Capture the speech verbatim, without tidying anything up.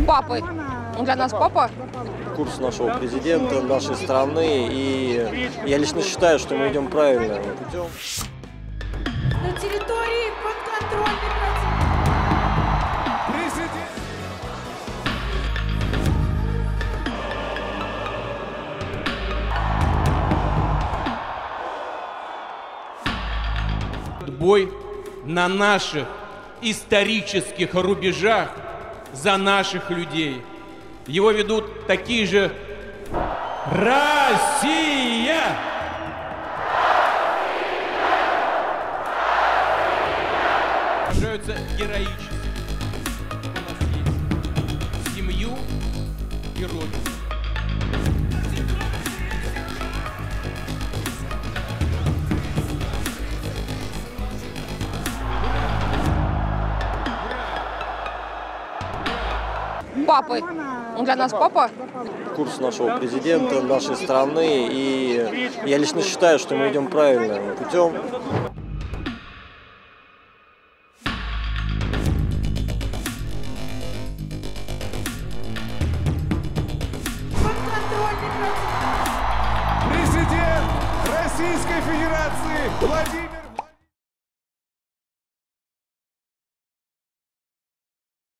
Папы. Он для нас папа. Курс нашего президента, нашей страны, и я лично считаю, что мы идем правильным путем. На территории подконтрольной Президент. Бой на наших исторических рубежах за наших людей. Его ведут такие же Россия! Сражаются героически. У нас есть семью и родину. Папы. Он для нас папа. Курс нашего президента, нашей страны, и я лично считаю, что мы идем правильным путем. Президент Российской Федерации Владимир